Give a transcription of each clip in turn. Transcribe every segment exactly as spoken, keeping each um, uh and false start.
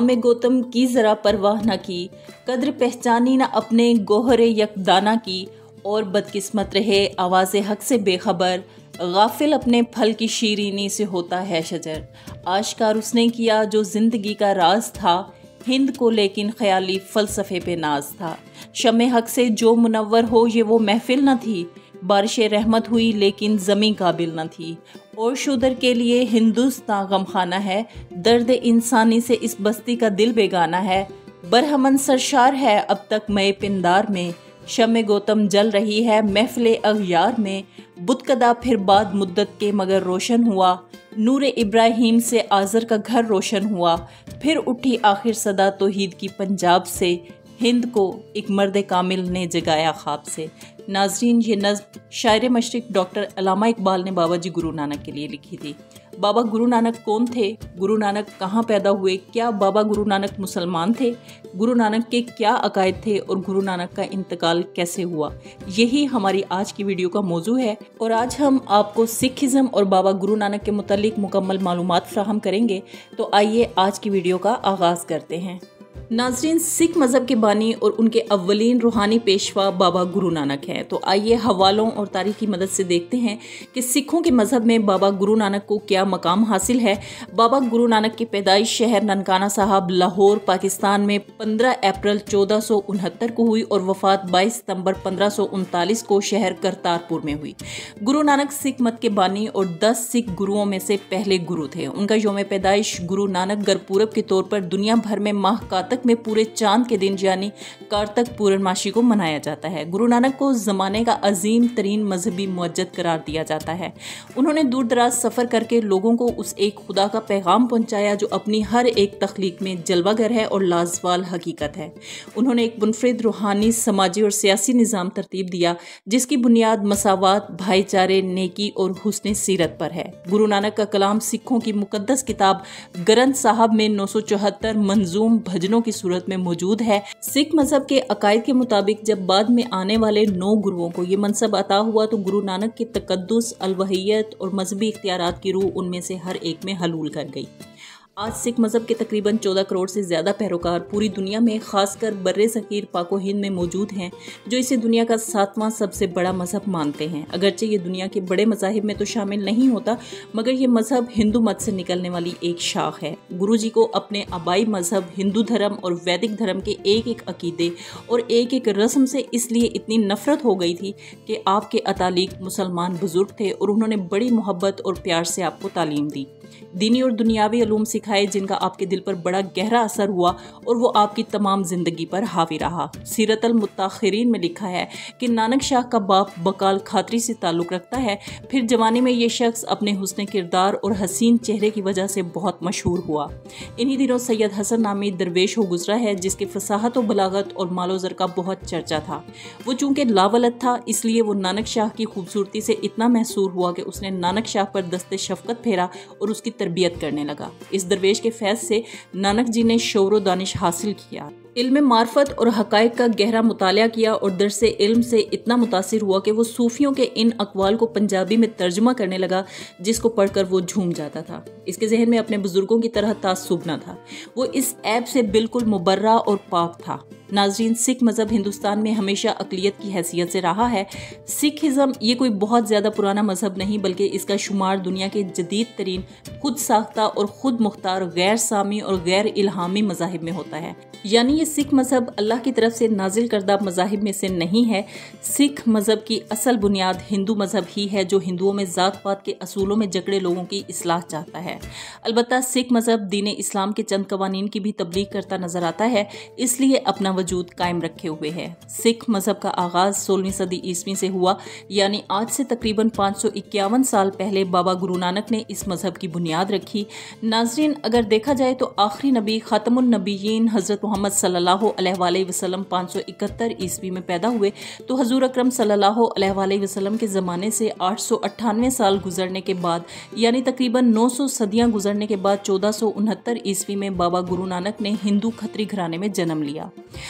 नाम गौतम की ज़रा परवाह न की, कद्र पहचानी न अपने गोहरे यकदाना की, और बदकिस्मत रहे आवाज़ हक से बेखबर, गाफिल अपने फल की शीरीनी से होता है शजर। आश्कार उसने किया जो ज़िंदगी का राज था, हिंद को लेकिन ख्याली फ़लसफ़े पे नाज था। शमे हक से जो मुनव्वर हो ये वो महफिल न थी, बारिश रहमत हुई लेकिन ज़मीं काबिल न थी। और शुदर के लिए हिंदुस्तान गमखाना है, दर्द इंसानी से इस बस्ती का दिल बेगाना है। बरहमन सरशार है अब तक मई पिंदार में, शमे गौतम जल रही है महफिल अगयार में। बुतकदा फिर बाद मुद्दत के मगर रोशन हुआ, नूर इब्राहिम से आज़र का घर रोशन हुआ। फिर उठी आखिर सदा तौहीद की पंजाब से, हिंद को एक मर्द कामिल ने जगाया ख्वाब से। नाजरीन, ये नज़्म शायर मशरिक डॉक्टर अल्लामा इकबाल ने बाबा जी गुरु नानक के लिए लिखी थी। बाबा गुरु नानक कौन थे? गुरु नानक कहाँ पैदा हुए? क्या बाबा गुरु नानक मुसलमान थे? गुरु नानक के क्या अकायद थे और गुरु नानक का इंतकाल कैसे हुआ? यही हमारी आज की वीडियो का मौजू है और आज हम आपको सिखिज़्म और बाबा गुरु नानक के मुतालिक मुकम्मल मालूमात फ्राहम करेंगे। तो आइए आज की वीडियो का आगाज़ करते हैं। नाजरीन, सिख मज़हब के बानी और उनके अव्वलीन रूहानी पेशवा बाबा गुरु नानक हैं। तो आइए हवालों और तारीख की मदद से देखते हैं कि सिखों के मज़हब में बाबा गुरु नानक को क्या मकाम हासिल है। बाबा गुरु नानक की पैदाइश शहर ननकाना साहब लाहौर पाकिस्तान में पंद्रह अप्रैल चौदह सौ उनहत्तर को हुई और वफ़ात बाईस सितंबर पंद्रह सौ उनतालीस को शहर करतारपुर में हुई। गुरु नानक सिख मत के बानी और दस सिख गुरुओं में से पहले गुरु थे। उनका यौम पैदाइश गुरु नानक गुरपूरब के तौर पर दुनिया भर में माह कातक में पूरे चांद के दिन यानी कारतक पूर्णमासी को मनाया जाता है। गुरु नानक को ज़माने का अजीम तरीन मजहबी मुअज्जद करार दिया जाता है। उन्होंने दूर दराज सफ़र करके लोगों को उस एक खुदा का पैगाम पहुंचाया जो अपनी हर एक तख्लीक में जलवागर है और लाजवाल हकीकत है। उन्होंने एक मुनफरिद रूहानी, समाजी और सियासी निज़ाम तरतीब दिया जिसकी बुनियाद मसावात, भाईचारे, नेकी और हुस्न सीरत पर है। गुरु नानक का कलाम सिखों की मुकद्दस किताब ग्रंथ साहब में नौ सौ चौहत्तर मंजूम भजनों की सूरत में मौजूद है। सिख मजहब के अकायद के मुताबिक जब बाद में आने वाले नौ गुरुओं को ये मनसब अता हुआ तो गुरु नानक की तकद्दुस, अलवहियत और मजहबी इख्तियारात की रूह उनमें से हर एक में हलूल कर गई। आज सिख मज़हब के तकरीबन चौदह करोड़ से ज़्यादा पैरोकार पूरी दुनिया में, खासकर बर्रे सगीर पाको हिंद में मौजूद हैं, जो इसे दुनिया का सातवां सबसे बड़ा मज़हब मानते हैं। अगरचे ये दुनिया के बड़े मज़ाहिब में तो शामिल नहीं होता, मगर ये मज़हब हिंदू मत से निकलने वाली एक शाख है। गुरु जी को अपने आबाई मज़हब हिंदू धर्म और वैदिक धर्म के एक एक अकीदे और एक एक रस्म से इसलिए इतनी नफरत हो गई थी कि आपके अतालिक मुसलमान बुजुर्ग थे और उन्होंने बड़ी मोहब्बत और प्यार से आपको तालीम दी, दीनी और दुनियावी अलूम सिखाए जिनका आपके दिल पर बड़ा गहरा असर हुआ और वो आपकी तमाम जिंदगी पर हावी रहा। सीरत अल मुत्ताखिरीन में लिखा है कि नानक शाह का बाप बकाल खातरी से ताल्लुक़ रखता है। फिर जवानी में ये शख्स अपने हुस्न किरदार और हसीन चेहरे की वजह से बहुत मशहूर हुआ। इन्हीं दिनों सैयद हसन नामी दरवेश हो गुजरा है जिसकी फसाहत व बलागत और मालो ज़र का बहुत चर्चा था। वो चूँकि लावलद था इसलिए वो नानक शाह की खूबसूरती से इतना महसूर हुआ कि उसने नानक शाह पर दस्ते शफ़क़त फेरा और उसकी तरबियत करने लगा। इस दरवेश के फैज़ से नानक जी ने शौर व दानिश हासिल किया, इल्म मार्फत और हक़ाइक़ का गहरा मुतालिया किया और दरसे इल्म से इतना मुतासिर हुआ कि वो सूफियों के इन अक़वाल को पंजाबी में तर्जुमा करने लगा जिसको पढ़कर वो झूम जाता था। इसके जहन में अपने बुजुर्गों की तरह तासुब न था, वो इस ऐब से बिल्कुल मुबर्रा और पाक था। नाजरीन, सिख मज़हब हिंदुस्तान में हमेशा अक़लियत की हैसियत से रहा है। सिखिज़्म ये कोई बहुत ज़्यादा पुराना मज़हब नहीं बल्कि इसका शुमार दुनिया के जदीद तरीन खुद साख्ता और ख़ुद मुख्तार गैर सामी और गैर इल्हामी मज़ाहिब में होता है। यानी ये सिख मज़हब अल्लाह की तरफ से नाजिल करदा मज़ाहिब में से नहीं है। सिख मज़हब की असल बुनियाद हिंदू मज़हब ही है जो हिंदुओं में ज़ात पात के असूलों में जकड़े लोगों की इस्लाह चाहता है। अलबत्ता सिख मज़हब दीन इस्लाम के चंद कवानीन की भी तबलीग करता नज़र आता है, इसलिए अपना वजूद कायम रखे हुए है। सिख मज़हब का आगाज़ सोलहवीं सदी ईस्वी से हुआ, यानी आज से तकरीबन पाँच सौ इक्यावन साल पहले बाबा गुरु नानक ने इस मज़हब की बुनियाद रखी। नाजरीन, अगर देखा जाए तो आखिरी नबी ख़ातमुन नबीयीन हज़रत मोहम्मद सल्लल्लाहु अलैहि वसल्लम पाँच सौ इकहत्तर ईस्वी में पैदा हुए तो हजूर अकरम सल्लल्लाहु अलैहि वसल्लम के ज़माने से आठ सौ अट्ठानवे साल गुजरने के बाद, यानी तकरीबन नौ सौ सदियाँ गुजरने के बाद चौदह सौ उनहत्तर ईस्वी में बाबा गुरु नानक ने हिंदू खत्री घराने में जन्म लिया।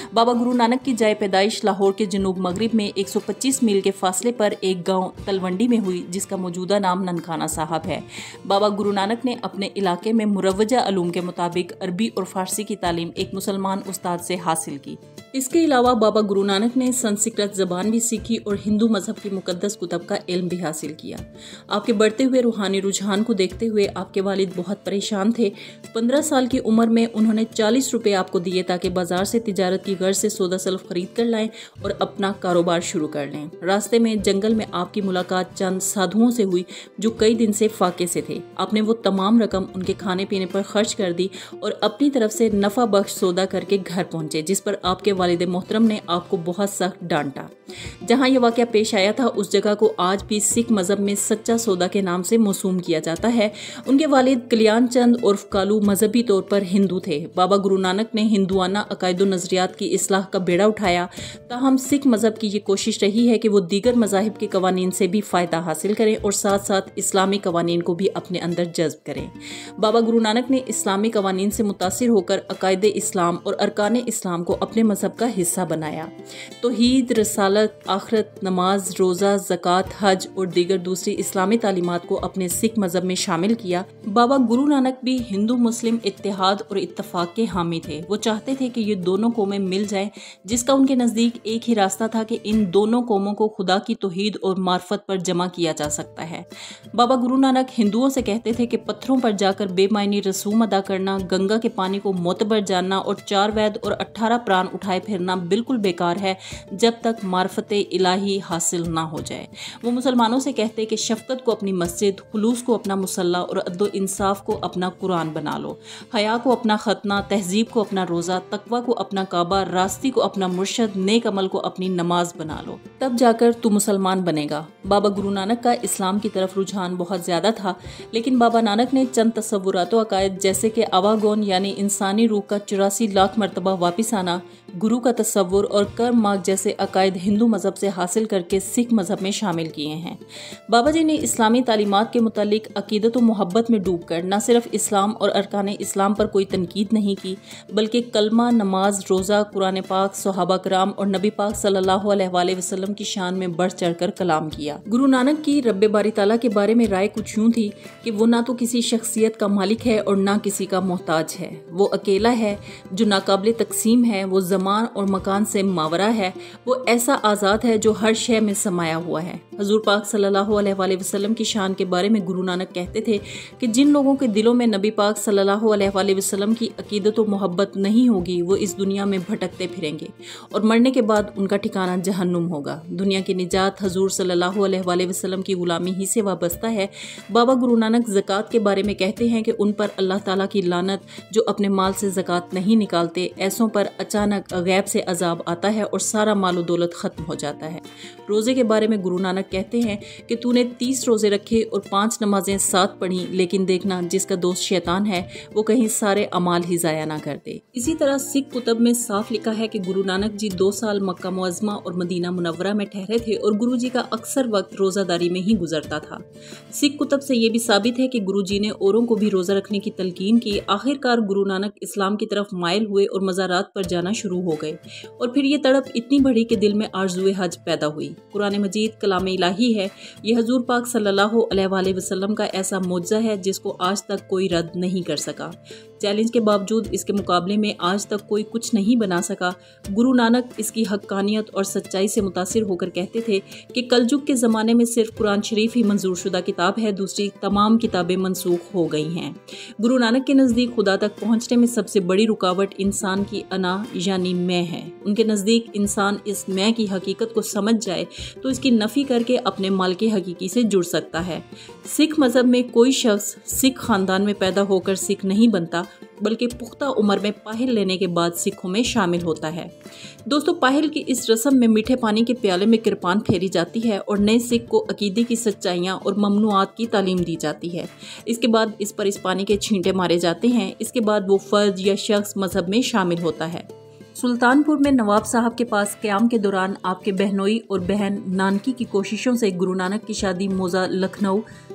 बाबा गुरु नानक की जाए पैदाइश लाहौर के जनूब मगरिब में एक सौ पच्चीस मील के फासले पर एक गांव तलवंडी में हुई, जिसका मौजूदा नाम ननकाना साहब है। बाबा गुरु नानक ने अपने इलाके में मुरवजा अलूम के मुताबिक अरबी और फारसी की तालीम एक मुसलमान उस्ताद से हासिल की। इसके अलावा बाबा गुरु नानक ने संस्कृत जबान भी सीखी और हिंदू मजहब की मुकद्दस कुतब का इल्म भी हासिल किया। आपके बढ़ते हुए रूहानी रुझान को देखते हुए आपके वालिद बहुत परेशान थे। पंद्रह साल की उम्र में उन्होंने चालीस रुपए आपको दिए ताकि बाजार से तिजारत की गर्ज से सौदा सल्फ खरीद कर लाएं और अपना कारोबार शुरू कर लें। रास्ते में जंगल में आपकी मुलाकात चंद साधुओं से हुई जो कई दिन से फाके से थे। आपने वो तमाम रकम उनके खाने पीने पर खर्च कर दी और अपनी तरफ से नफा बख्श सौदा करके घर पहुंचे, जिस पर आपके वालिद मोहतरम ने आपको बहुत सख्त डांटा। जहां यह वाकया पेश आया था उस जगह को आज भी सिख मजहब में सच्चा सौदा के नाम से मौसूम किया जाता है। उनके वालिद कल्याण चंद उर्फ कालू मजहबी तौर पर हिंदू थे। बाबा गुरु नानक ने हिंदुआना अकायद नजरियात की इस्लाह का बेड़ा उठाया। ताहम सिख मजहब की ये कोशिश रही है कि वो दीगर मजाहिब के कवानीन से भी फायदा हासिल करें और साथ साथ इस्लामी कवानीन को भी अपने अंदर जज्ब करें। बाबा गुरु नानक ने इस्लामी कवानीन से मुतासिर होकर अकायद इस्लाम और अरकान इस्लाम को अपने मजहब का हिस्सा बनाया। तौहीद, रसालत, आखिरत, नमाज, रोज़ा, ज़कात, हज और दीगर दूसरी इस्लामी तालीमात को अपने सिख मजहब में शामिल किया। बाबा गुरु नानक भी हिंदू मुस्लिम इत्तेहाद और इत्तफाक के हामी थे। वो चाहते थे कि ये दोनों कौमें मिल जाएं, जिसका उनके नज़दीक एक ही रास्ता था कि इन दोनों कौमों को खुदा की तौहीद और मार्फत पर जमा किया जा सकता है। बाबा गुरु नानक हिंदुओं से कहते थे कि पत्थरों पर जाकर बेमायनी रसूम अदा करना, गंगा के पानी को मोतबर जानना और चार वैद और अट्ठारह प्राण उठाए फिरना बिल्कुल बेकार है जब तक मार्फत इलाही हासिल ना हो जाए। वो मुसलमानों से कहते कि शफकत को अपनी मस्जिद, खुलूस को अपना मुसल्ला और अदल इंसाफ को अपना कुरान बना लो, हया को अपना खतना, तहजीब को अपना रोज़ा, तकवा को अपना काबा, रास्ती को अपना मुर्शद, नेक अमल को अपनी नमाज बना लो, तब जाकर तू मुसलमान बनेगा। बाबा गुरु नानक का इस्लाम की तरफ रुझान बहुत ज़्यादा था, लेकिन बाबा नानक ने चंद तसव्वुरात व अकायद जैसे कि आवागोन यानी इंसानी रूह का चौरासी लाख मरतबा वापिस आना, गुरु का तसव्वुर और कर्म मार्ग जैसे अकायद हिंदू मजहब से हासिल करके सिख मजहब में शामिल किए हैं। बाबा जी ने इस्लामी तालीमात के मुतालिक अकीदत और मोहब्बत में डूबकर न सिर्फ इस्लाम और अरकान इस्लाम पर कोई तनकीद नहीं की, बल्कि कलमा, नमाज, रोज़ा, कुरान पाक, सहाबा कराम और नबी पाक सल्लल्लाहु अलैहि वसल्लम की शान में बढ़ चढ़ कर कलाम किया। गुरु नानक की रब्बे बारी ताला के बारे में राय कुछ यूं थी कि वो ना तो किसी शख्सियत का मालिक है और ना किसी का मोहताज है। वो अकेला है जो नाकाबिले तकसीम है, वो ज़मान और मकान से मावरा है, वो ऐसा आज़ाद है जो हर शय में समाया हुआ है। हजूर पाक सल्लल्लाहु अलैहि वसल्लम की शान के बारे में गुरु नानक कहते थे कि जिन लोगों के दिलों में नबी पाक सल्लल्लाहु अलैहि वसल्लम की अकीदत और मोहब्बत नहीं होगी वो इस दुनिया में भटकते फिरेंगे और मरने के बाद उनका ठिकाना जहन्नुम होगा। दुनिया की निजात हजूर सल्लल्लाहु अलैहि वसल्लम की गुलामी ही से वाबस्ता है। बाबा गुरु नानक ज़कात के बारे में कहते हैं कि उन पर अल्लाह ताला की लानत, जो अपने माल से ज़कात नहीं निकालते, ऐसों पर अचानक गैब से अजाब आता है और सारा मालो दौलत ख़त्म हो जाता है। रोज़े के बारे में गुरु नानक कहते हैं कि तूने तीस रोज़े रखे और पाँच नमाजें साथ पढ़ी, लेकिन देखना जिसका दोस्त शैतान है वो कहीं सारे अमाल ही ज़ाया ना कर दे। इसी तरह सिख कुतब में साफ लिखा है कि गुरु नानक जी दो साल मक्का मुअज़्ज़मा और मदीना मुनव्वरा में ठहरे थे और गुरु जी का अक्सर वक्त रोज़ादारी में ही गुजरता था। सिख कुतब से ये भी साबित है कि गुरु जी ने औरों को भी रोज़ा रखने की तलकीन की। आखिरकार गुरु नानक इस्लाम की तरफ माइल हुए और मज़ारात पर जाना शुरू हो गए और फिर ये तड़प इतनी बढ़ी कि दिल में आरज़ुए हज पैदा हुई। कुरान मजीद कलाम इलाही है। यह हजूर पाक सल्लल्लाहु अलैहि वसल्लम का ऐसा मौजज़ा है जिसको आज तक कोई रद्द नहीं कर सका। चैलेंज के बावजूद इसके मुकाबले में आज तक कोई कुछ नहीं बना सका। गुरु नानक इसकी हक्कानियत और सच्चाई से मुतासिर होकर कहते थे कि कलजुग के ज़माने में सिर्फ कुरान शरीफ ही मंजूर शुदा किताब है, दूसरी तमाम किताबें मनसूख हो गई हैं। गुरु नानक के नज़दीक खुदा तक पहुँचने में सबसे बड़ी रुकावट इंसान की अना यानी मैं है। उनके नज़दीक इंसान इस मैं की हकीकत को समझ जाए तो इसकी नफ़ी करके अपने मालिक हकीकी से जुड़ सकता है। सिख मज़हब में कोई शख्स सिख ख़ानदान में पैदा होकर सिख नहीं बनता, बल्कि पुख्ता उम्र में पाहिल लेने के बाद सिखों में शामिल होता है। दोस्तों, पाहिल की इस रस्म में मीठे पानी के प्याले में किरपान फेरी जाती है और नए सिख को अकीदे की सच्चाइयाँ और ममनुआत की तालीम दी जाती है। इसके बाद इस पर इस पानी के छींटे मारे जाते हैं। इसके बाद वो फर्द या शख्स मजहब में शामिल होता है। सुल्तानपुर में नवाब साहब के पास क़याम के दौरान आपके बहनोई और बहन नानकी की कोशिशों से गुरु नानक की शादी मौज़ा लखनऊ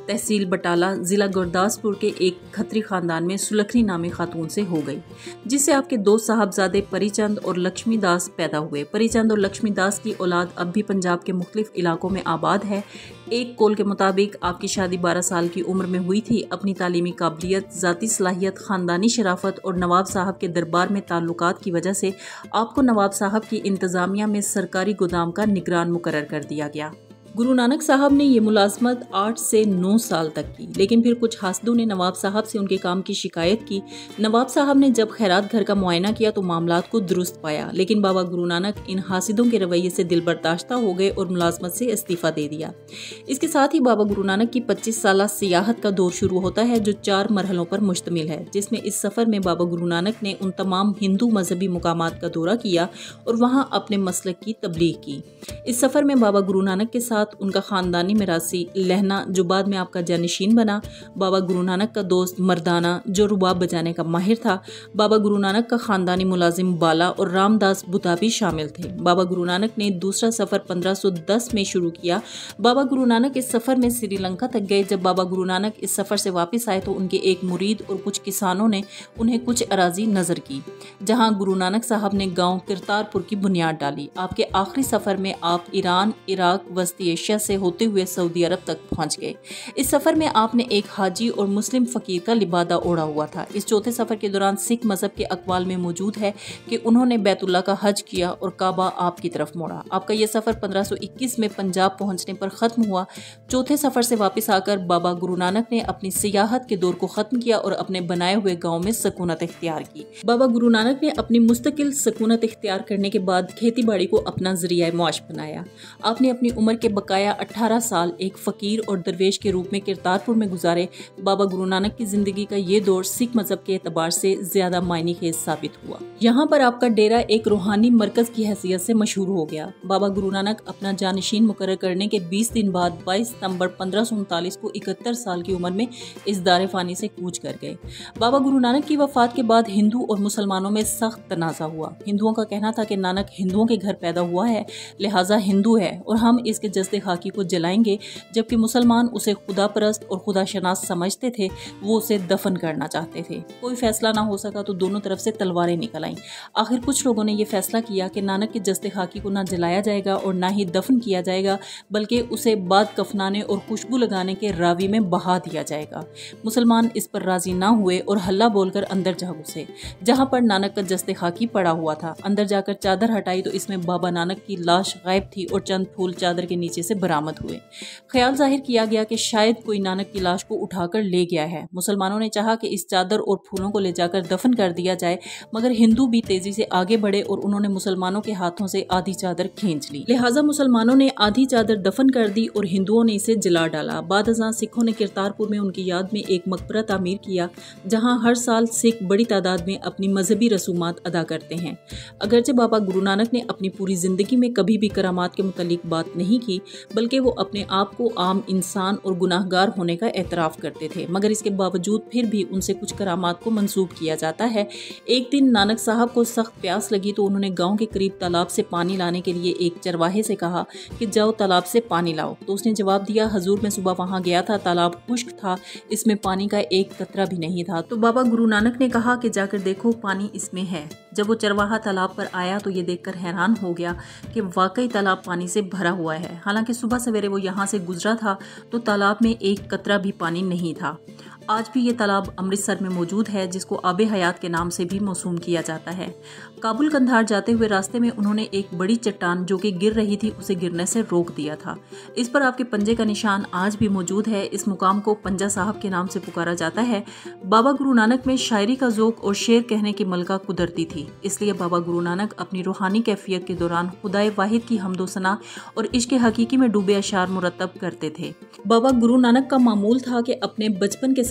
तहसील बटाला ज़िला गुरदासपुर के एक खत्री खानदान में सुलखनी नामी खातून से हो गई, जिससे आपके दो साहबजादे परीचंद और लक्ष्मी दास पैदा हुए। परीचंद और लक्ष्मी दास की औलाद अब भी पंजाब के मुख्तलिफ इलाकों में आबाद है। एक कौल के मुताबिक आपकी शादी बारह साल की उम्र में हुई थी। अपनी तालीमी काबिलियत, ज़ाती सलाहियत, ख़ानदानी शराफत और नवाब साहब के दरबार में ताल्लुकात की वजह से आपको नवाब साहब की इंतज़ामिया में सरकारी गोदाम का निगरान मुकर्रर कर दिया गया। गुरु नानक साहब ने ये मुलाजमत आठ से नौ साल तक की, लेकिन फिर कुछ हासदों ने नवाब साहब से उनके काम की शिकायत की। नवाब साहब ने जब खैरात घर का मुआयना किया तो मामलात को दुरुस्त पाया, लेकिन बाबा गुरु नानक इन हासिदों के रवैये से दिल बर्दाश्ता हो गए और मुलाजमत से इस्तीफ़ा दे दिया। इसके साथ ही बाबा गुरु नानक की पच्चीस साल सियाहत का दौर शुरू होता है, जो चार मरहलों पर मुश्तमिल है, जिसमें इस सफ़र में बाबा गुरु नानक ने उन तमाम हिंदू मजहबी मुकामात का दौरा किया और वहाँ अपने मसलक की तबलीग की। इस सफ़र में बाबा गुरु नानक के साथ उनका ख़ानदानी मिरासी लहना, जो बाद में आपका जानशीन बना, बाबा गुरु नानक का दोस्त मर्दाना, जो रुबाब बजाने का माहिर था, बाबा गुरु नानक का ख़ानदानी मुलाजिम बाला और रामदास बुताबी शामिल थे। बाबा गुरु नानक ने दूसरा सफ़र पंद्रह सौ दस में शुरू किया। बाबा गुरु नानक इस सफ़र में श्रीलंका तक गए। जब बाबा गुरु नानक इस सफ़र से वापस आए तो उनके एक मुरीद और कुछ किसानों ने उन्हें कुछ अराजी नज़र की, जहाँ गुरु नानक साहब ने गाँव किरतारपुर की बुनियाद डाली। आपके आखिरी सफ़र में आप ईरान, इराक, वस्ती एशिया से होते हुए सऊदी अरब तक पहुंच गए। इस सफर में आपने एक हाजी और मुस्लिम फकीर का लिबादा ओढ़ा हुआ था। इस चौथे सफर के दौरान सिख मजहब के अकवाल में मौजूद है कि उन्होंने बैतुल्लाह का हज किया और काबा आपकी तरफ मोड़ा। आपका यह सफर पंद्रह सौ इक्कीस में पंजाब पहुंचने पर खत्म हुआ। चौथे सफर से वापस आकर बाबा गुरु नानक ने अपनी सियाहत के दौर को खत्म किया और अपने बनाए हुए गाँव में सकूनत इख्तियार की। बाबा गुरु नानक ने अपनी मुस्तकिल सकूनत इख्तियार करने के बाद खेती बाड़ी को अपना जरिया मुआश बनाया। आपने अपनी उम्र के बकाया अठारह साल एक फकीर और दरवेश के रूप में किरतारपुर में गुजारे। बाबा गुरु नानक की जिंदगी का ये दौर सिख मजहब के एतबार से ज्यादा मायने खेज साबित हुआ। यहाँ पर आपका डेरा एक रूहानी मरकज की हैसियत से मशहूर हो गया। बाबा गुरु नानक अपना जानशीन मुकर्रर करने के बीस दिन बाद बाईस सितंबर पंद्रह सौ उनतालीस को इकहत्तर साल की उम्र में इस दारे फानी से कूच कर गए। बाबा गुरु नानक की वफात के बाद हिंदू और मुसलमानों में सख्त तनाजा हुआ। हिंदुओं का कहना था कि नानक हिंदुओं के घर पैदा हुआ है, लिहाजा हिंदू है और हम इसके जज्दे खाकी को जलाएंगे, जबकि मुसलमान उसे खुदा परस्त और खुदा शनास समझते थे। वो उसे दफन करना चाहते थे। कोई फैसला ना हो सका तो दोनों तरफ से तलवारें निकल आईं। आखिर कुछ लोगों ने यह फैसला किया कि नानक के जस्ते खाकी को ना जलाया जाएगा और ना ही दफन किया जाएगा, बल्कि उसे बाद कफनाने और खुशबू लगाने के रावी में बहा दिया जाएगा। मुसलमान इस पर राजी ना हुए और हल्ला बोलकर अंदर जा घुसे, जहां पर नानक का जस्ते खाकी पड़ा हुआ था। अंदर जाकर चादर हटाई तो इसमें बाबा नानक की लाश गायब थी और चंद फूल चादर के नीचे से बरामद हुए। ख्याल जाहिर किया गया कि शायद कोई नानक की लाश को उठाकर ले गया है। मुसलमानों ने चाहा कि इस चादर और फूलों को ले जाकर दफन कर दिया जाए, मगर हिंदू भी तेजी से आगे बढ़े और उन्होंने मुसलमानों के हाथों से आधी चादर खींच ली। लिहाजा मुसलमानों ने आधी चादर दफन कर दी और हिंदुओं ने इसे जला डाला। बाद अज़ां सिखों ने किरतारपुर में उनकी याद में एक मकबरा तामीर किया, जहाँ हर साल सिख बड़ी तादाद में अपनी मजहबी रसूमात अदा करते हैं। अगरचे बाबा गुरु नानक ने अपनी पूरी जिंदगी में कभी भी करामात के मुतालिक बात नहीं की, बल्कि वो अपने आप को आम इंसान और गुनाहगार होने का एतराफ़ करते थे, मगर इसके बावजूद फिर भी उनसे कुछ करामात को मंसूब किया जाता है। एक दिन नानक साहब को सख्त प्यास लगी तो उन्होंने गांव के करीब तालाब से पानी लाने के लिए एक चरवाहे से कहा कि जाओ तालाब से पानी लाओ। तो उसने जवाब दिया, हजूर मैं सुबह वहां गया था, तालाब खुश्क था, इसमें पानी का एक कतरा भी नहीं था। तो बाबा गुरु नानक ने कहा कि जाकर देखो पानी इसमें है। जब वो चरवाहा तालाब पर आया तो ये देखकर हैरान हो गया कि वाकई तालाब पानी से भरा हुआ है। हालांकि सुबह सवेरे वो यहाँ से गुजरा था तो तालाब में एक कतरा भी पानी नहीं था। आज भी ये तालाब अमृतसर में मौजूद है, जिसको आबे हयात के नाम से भी मौसूम किया जाता है। काबुल कंधार जाते हुए रास्ते में उन्होंने एक बड़ी चट्टान जो कि गिर रही थी उसे गिरने से रोक दिया था। इस पर आपके पंजे का निशान आज भी मौजूद है। इस मुकाम को पंजा साहब के नाम से पुकारा जाता है। बाबा गुरु नानक में शायरी का ज़ौक़ और शेर कहने की मलका कुदरती थी, इसलिए बाबा गुरु नानक अपनी रूहानी कैफियत के दौरान खुदाए वाहिद की हम्दो सना और इश्क़ हकीकी में डूबे अशार मुरतब करते थे। बाबा गुरु नानक का मामूल था कि अपने बचपन के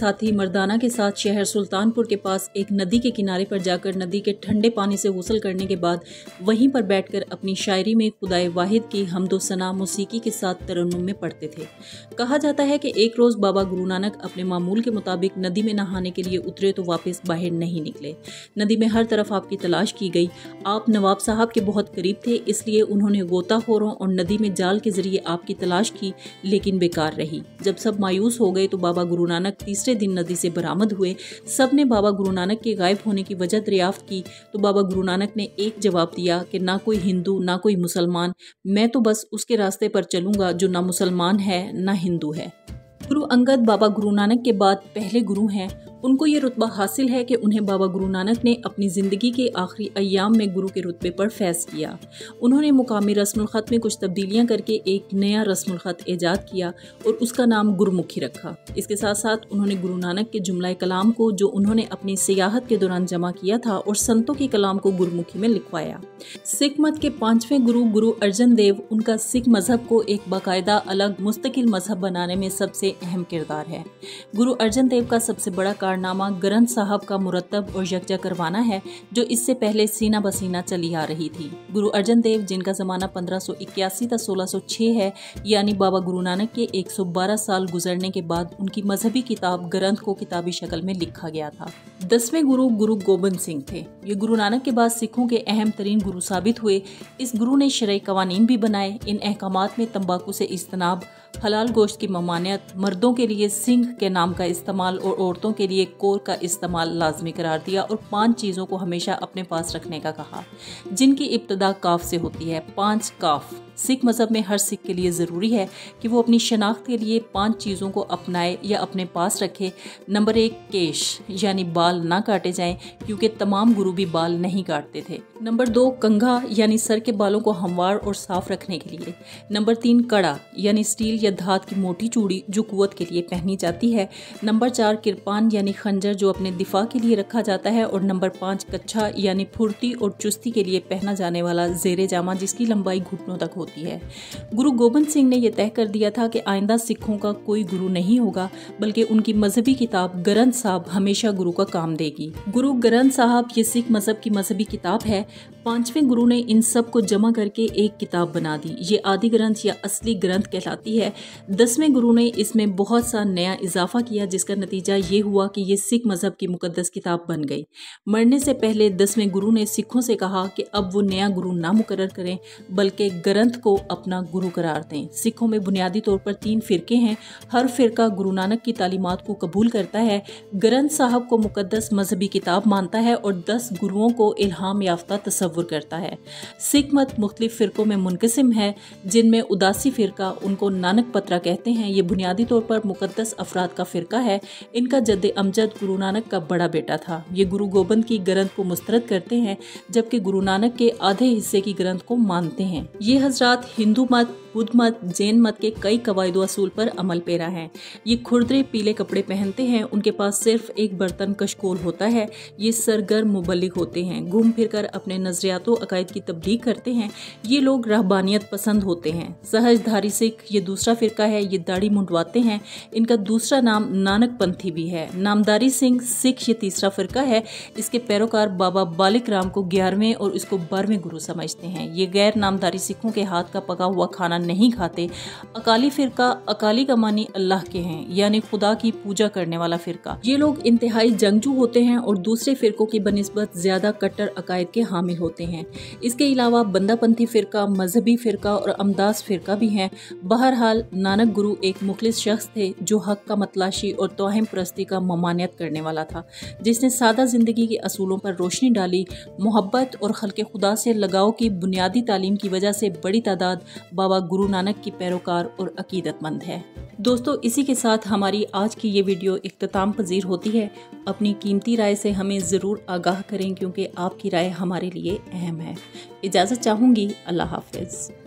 साथी मर्दाना के साथ शहर सुल्तानपुर के पास एक नदी के किनारे पर जाकर नदी के ठंडे पानी से गुस्ल करने के बाद वहीं पर बैठकर अपनी शायरी में खुदाए वाहिद की हमदो सना मौसीकी के साथ तरन्नुम में पढ़ते थे। कहा जाता है कि एक रोज़ बाबा गुरु नानक अपने मामूल के मुताबिक नदी में नहाने के लिए उतरे तो वापस बाहर नहीं निकले। नदी में हर तरफ आपकी तलाश की गई। आप नवाब साहब के बहुत करीब थे, इसलिए उन्होंने गोताखोरों और नदी में जाल के जरिए आपकी तलाश की, लेकिन बेकार रही। जब सब मायूस हो गए तो बाबा गुरु नानक तीसरे दिन नदी से बरामद हुए। सब ने बाबा गुरु नानक के गायब होने की वजह दरियाफ्त की तो बाबा गुरु नानक ने एक जवाब दिया कि ना कोई हिंदू ना कोई मुसलमान, मैं तो बस उसके रास्ते पर चलूंगा जो ना मुसलमान है ना हिंदू है। गुरु अंगद बाबा गुरु नानक के बाद पहले गुरु हैं। उनको ये रुतबा हासिल है कि उन्हें बाबा गुरु नानक ने अपनी ज़िंदगी के आखिरी अय्याम में गुरु के रुतबे पर फैज़ किया। उन्होंने मुकामी रस्मुल ख़त में कुछ तब्दीलियां करके एक नया रस्मुल ख़त ईजाद किया और उसका नाम गुरमुखी रखा। इसके साथ साथ उन्होंने गुरु नानक के जुमला कलाम को, जो उन्होंने अपनी सियाहत के दौरान जमा किया था, और संतों के कलाम को गुरमुखी में लिखवाया। सिख मत के पांचवें गुरु गुरु अर्जन देव, उनका सिख मजहब को एक बाकायदा अलग मुस्तकिल मजहब बनाने में सबसे अहम किरदार है। गुरु अर्जन देव का सबसे बड़ा कारनामा ग्रंथ साहब का मुरतब और यकजा करवाना है, जो इससे पहले सीना बसीना चली आ रही थी। गुरु अर्जन देव, जिनका ज़माना पंद्रह सौ इक्यासी था सोलह सौ छह है, यानी बाबा गुरु नानक के एक सौ बारह साल गुजरने के बाद उनकी मजहबी किताब ग्रंथ को किताबी शक्ल में लिखा गया था। दसवें गुरु गुरु गोबिंद सिंह थे। ये गुरु नानक के बाद सिखों के अहम तरीन गुरु साबित हुए। इस गुरु ने शरई कवानीन भी बनाए। इन अहकामात में तंबाकू से इज्तनाब, हलाल गोश्त की ममानियत, मर्दों के लिए सिंह के नाम का इस्तेमाल और औरतों के लिए कोर का इस्तेमाल लाजमी करार दिया, और पांच चीज़ों को हमेशा अपने पास रखने का कहा, जिनकी इब्तदा काफ से होती है। पांच काफ सिख मज़हब में हर सिख के लिए ज़रूरी है कि वो अपनी शनाख्त के लिए पांच चीज़ों को अपनाए या अपने पास रखे। नंबर एक, केश, यानी बाल ना काटे जाएं, क्योंकि तमाम गुरु भी बाल नहीं काटते थे। नंबर दो, कंघा, यानी सर के बालों को हमवार और साफ रखने के लिए। नंबर तीन, कड़ा, यानी स्टील या धात की मोटी चूड़ी जो कुव्वत के लिए पहनी जाती है। नंबर चार, किरपान, यानी खंजर जो अपने दिफा के लिए रखा जाता है। और नंबर पाँच, कच्छा, यानी फुर्ती और चुस्ती के लिए पहना जाने वाला जेरे जामा जिसकी लंबाई घुटनों तक होती है। गुरु गोबिंद सिंह ने यह तय कर दिया था कि आइंदा सिखों का कोई गुरु नहीं होगा, बल्कि उनकी मजहबी किताब ग्रंथ साहब हमेशा गुरु का काम देगी। गुरु ग्रंथ साहब ये सिख मजहब की मजहबी किताब है। पांचवें गुरु ने इन सब को जमा करके एक किताब बना दी। ये आदि ग्रंथ या असली ग्रंथ कहलाती है। दसवें गुरु ने इसमें बहुत सा नया इजाफा किया, जिसका नतीजा ये हुआ कि ये सिख मजहब की मुकद्दस किताब बन गई। मरने से पहले दसवें गुरु ने सिखों से कहा कि अब वो नया गुरु ना मुकर्रर करें, बल्कि ग्रंथ को अपना गुरु करार दें। सिखों में बुनियादी तौर पर तीन फिरके हैं। हर फिरका गुरु नानक की तालीमात को कबूल करता है, ग्रंथ साहब को मुकद्दस मजहबी किताब मानता है और दस गुरुओं को इल्हाम याफ्ता तसव्वुर करता है। सिख मत मुख्तलिफ फिरकों में मुनक़सिम है, जिनमें उदासी फिरका, उनको नानक पत्रा कहते हैं। ये बुनियादी तौर पर मुकद्दस अफराद का फिरका है। इनका जद्द अमजद गुरु नानक का बड़ा बेटा था। ये गुरु गोबिंद की ग्रंथ को मुस्तरद करते हैं, जबकि गुरु नानक के आधे हिस्से की ग्रंथ को मानते हैं। ये हजरात हिंदू मत, बुद्ध मत, जैन मत के कई कवायद असूल पर अमल पेरा हैं। ये खुरदरे पीले कपड़े पहनते हैं। उनके पास सिर्फ एक बर्तन कशकोल होता है। ये सरगर्म मुबल्लिग होते हैं, घूम फिर कर अपने नजरियात व अकायद की तबलीग करते हैं। ये लोग रहबानियत पसंद होते हैं। सहजधारी सिख ये दूसरा फिरका है। ये दाढ़ी मुंडवाते हैं। इनका दूसरा नाम नानक पंथी भी है। नामदारी सिंह सिख ये तीसरा फिरका है। इसके पैरोकार बाबा बालिक राम को ग्यारहवें और इसको बारहवें गुरु समझते हैं। ये गैर नामदारी सिखों के हाथ का पका हुआ खाना नहीं खाते। अकाली फिरका, अकाली का मानी अल्लाह के हैं, यानी खुदा की पूजा करने वाला फिरका। ये लोग इंतहाई जंगजू होते हैं और दूसरे फिरकों की बनिस्बत ज्यादा कट्टर अकायद के हामिल होते हैं। इसके अलावा बंदापंथी फिरका, मजहबी फिरका और अमदास फिरका भी हैं। बहरहाल नानक गुरु एक मुखलिस शख्स थे जो हक का मतलाशी और तौहीम परस्ती का ममानियत करने वाला था, जिसने सादा जिंदगी के असूलों पर रोशनी डाली। मोहब्बत और खल्के खुदा से लगाव की बुनियादी तालीम की वजह से बड़ी तादाद बाबा गुरु नानक की पैरोकार और अकीदतमंद है। दोस्तों, इसी के साथ हमारी आज की ये वीडियो इख्तिताम पजीर होती है। अपनी कीमती राय से हमें ज़रूर आगाह करें, क्योंकि आपकी राय हमारे लिए अहम है। इजाज़त चाहूँगी। अल्लाह हाफ़िज़।